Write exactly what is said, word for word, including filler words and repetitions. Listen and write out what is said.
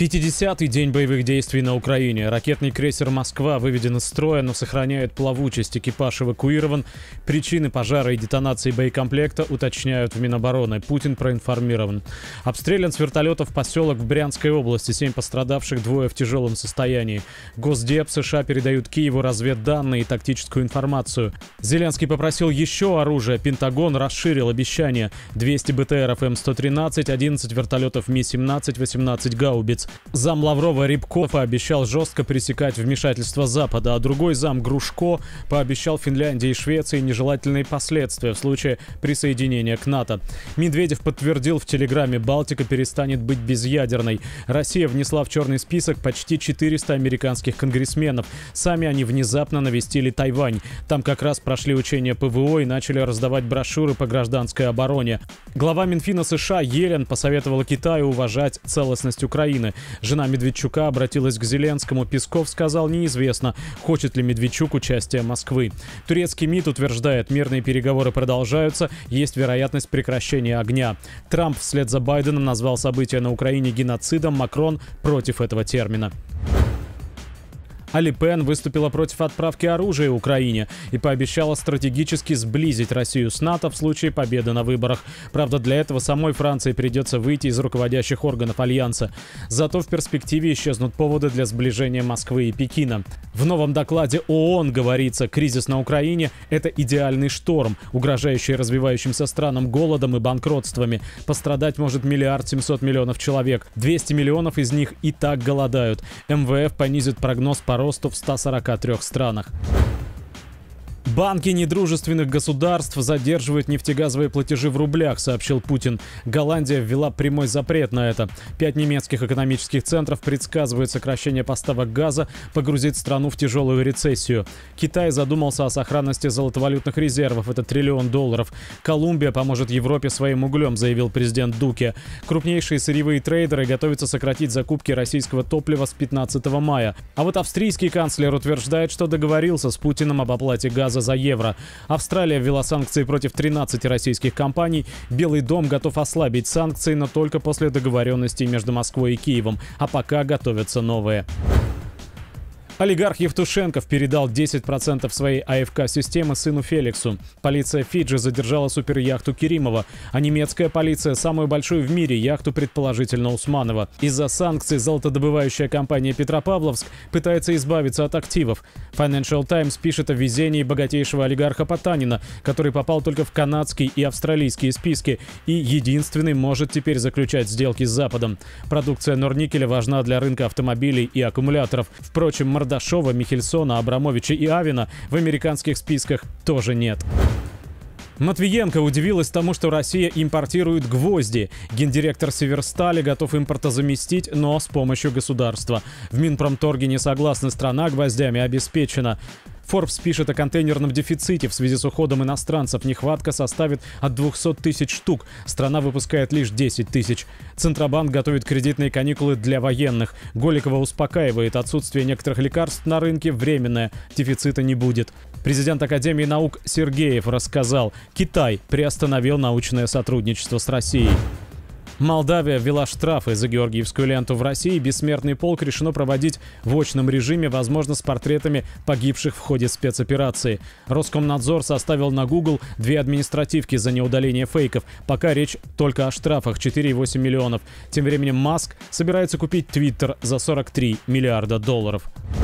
пятидесятый день боевых действий на Украине. Ракетный крейсер «Москва» выведен из строя, но сохраняет плавучесть. Экипаж эвакуирован. Причины пожара и детонации боекомплекта уточняют в Минобороны. Путин проинформирован. Обстрелян с вертолетов поселок в Брянской области. Семь пострадавших, двое в тяжелом состоянии. Госдеп США передают Киеву разведданные и тактическую информацию. Зеленский попросил еще оружия. Пентагон расширил обещание. двести БТРов М сто тринадцать, одиннадцать вертолетов Ми семнадцать, восемнадцать гаубиц. Зам Лаврова Рябков пообещал жестко пресекать вмешательство Запада, а другой зам Грушко пообещал Финляндии и Швеции нежелательные последствия в случае присоединения к НАТО. Медведев подтвердил в Телеграме: Балтика перестанет быть безъядерной. Россия внесла в черный список почти четыреста американских конгрессменов. Сами они внезапно навестили Тайвань. Там как раз прошли учения ПВО и начали раздавать брошюры по гражданской обороне. Глава Минфина США Йеллен посоветовала Китаю уважать целостность Украины. Жена Медведчука обратилась к Зеленскому. Песков сказал: неизвестно, хочет ли Медведчук участия Москвы. Турецкий МИД утверждает, мирные переговоры продолжаются, есть вероятность прекращения огня. Трамп вслед за Байденом назвал события на Украине геноцидом. Макрон против этого термина. А Ле Пен выступила против отправки оружия Украине и пообещала стратегически сблизить Россию с НАТО в случае победы на выборах. Правда, для этого самой Франции придется выйти из руководящих органов Альянса. Зато в перспективе исчезнут поводы для сближения Москвы и Пекина. В новом докладе ООН говорится: кризис на Украине – это идеальный шторм, угрожающий развивающимся странам голодом и банкротствами. Пострадать может миллиард семьсот миллионов человек. двести миллионов из них и так голодают. эм вэ эф понизит прогноз по росту в ста сорока трёх странах. Банки недружественных государств задерживают нефтегазовые платежи в рублях, сообщил Путин. Голландия ввела прямой запрет на это. Пять немецких экономических центров предсказывают сокращение поставок газа, погрузит страну в тяжелую рецессию. Китай задумался о сохранности золотовалютных резервов. Это триллион долларов. Колумбия поможет Европе своим углем, заявил президент Дуке. Крупнейшие сырьевые трейдеры готовятся сократить закупки российского топлива с пятнадцатого мая. А вот австрийский канцлер утверждает, что договорился с Путиным об оплате газа за евро. Австралия ввела санкции против тринадцати российских компаний. Белый дом готов ослабить санкции, но только после договоренностей между Москвой и Киевом. А пока готовятся новые. Олигарх Евтушенков передал десять процентов своей а эф ка-системы сыну Феликсу. Полиция Фиджи задержала суперяхту Керимова, а немецкая полиция — самую большую в мире яхту, предположительно Усманова. Из-за санкций золотодобывающая компания Петропавловск пытается избавиться от активов. Financial Times пишет о везении богатейшего олигарха Потанина, который попал только в канадские и австралийские списки и единственный может теперь заключать сделки с Западом. Продукция Норникеля важна для рынка автомобилей и аккумуляторов. Впрочем, Мордашова, Михельсона, Абрамовича и Авина в американских списках тоже нет. Матвиенко удивилась тому, что Россия импортирует гвозди. Гендиректор Северстали готов импортозаместить, но с помощью государства. В Минпромторге не согласны, страна гвоздями обеспечена. Forbes пишет о контейнерном дефиците. В связи с уходом иностранцев нехватка составит от двухсот тысяч штук. Страна выпускает лишь десять тысяч. Центробанк готовит кредитные каникулы для военных. Голикова успокаивает: отсутствие некоторых лекарств на рынке временное, дефицита не будет. Президент Академии наук Сергеев рассказал: Китай приостановил научное сотрудничество с Россией. Молдавия ввела штрафы за Георгиевскую ленту в России. Бессмертный полк решено проводить в очном режиме, возможно, с портретами погибших в ходе спецоперации. Роскомнадзор составил на Google две административки за неудаление фейков. Пока речь только о штрафах — четыре и восемь миллионов. Тем временем Маск собирается купить Twitter за сорок три миллиарда долларов.